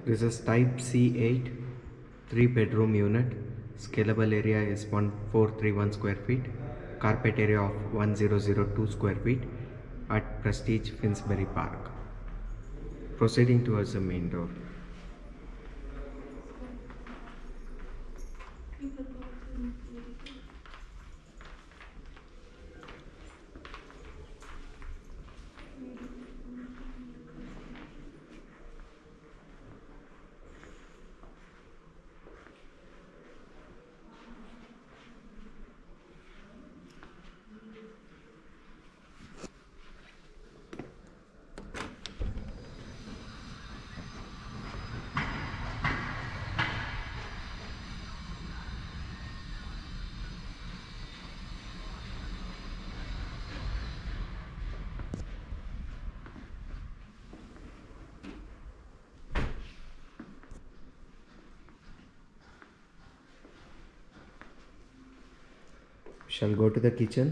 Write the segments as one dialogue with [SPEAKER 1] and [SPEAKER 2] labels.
[SPEAKER 1] This is type C8, 3-bedroom unit. Scalable area is 1431 square feet. Carpet area of 1002 square feet at Prestige Finsbury Park. Proceeding towards the main door. We shall go to the kitchen.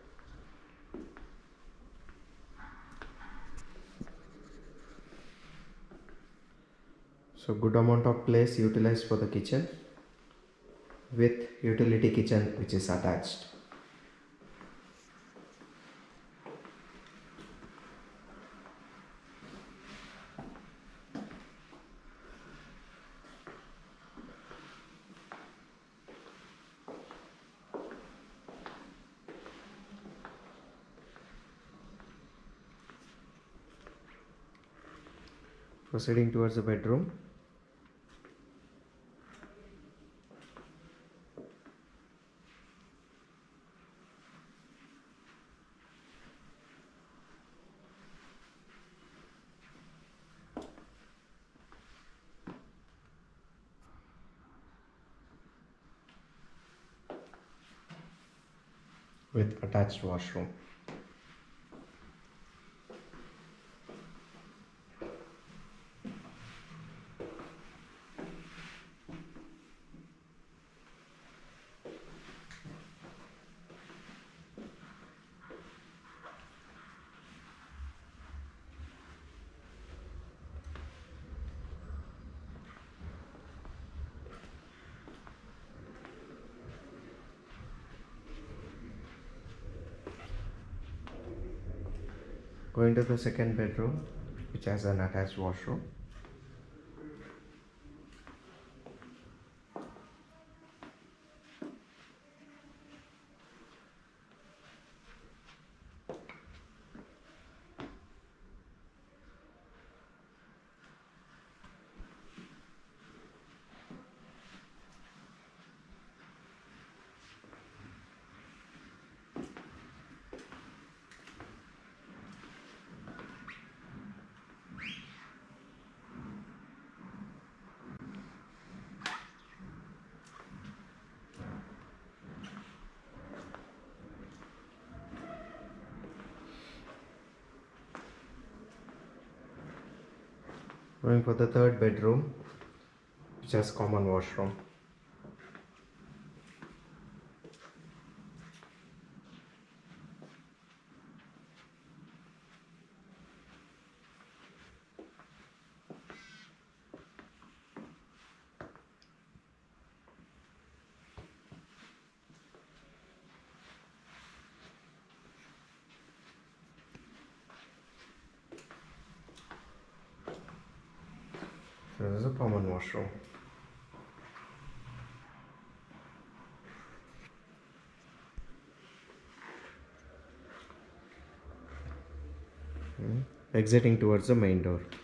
[SPEAKER 1] So good amount of place utilized for the kitchen with utility kitchen which is attached. Proceeding towards the bedroom. With attached washroom. Going to the second bedroom, which has an attached washroom. Going for the third bedroom, which has common washroom. So this is a common washroom. Exiting towards the main door.